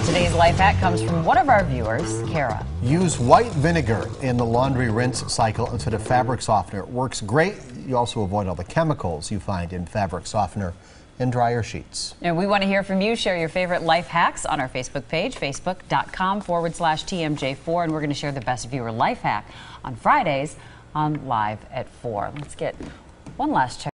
Today's life hack comes from one of our viewers, Kara. Use white vinegar in the laundry rinse cycle instead of fabric softener. It works great. You also avoid all the chemicals you find in fabric softener and dryer sheets. And we want to hear from you. Share your favorite life hacks on our Facebook page, facebook.com/TMJ4. And we're going to share the best viewer life hack on Fridays on Live at 4. Let's get one last check.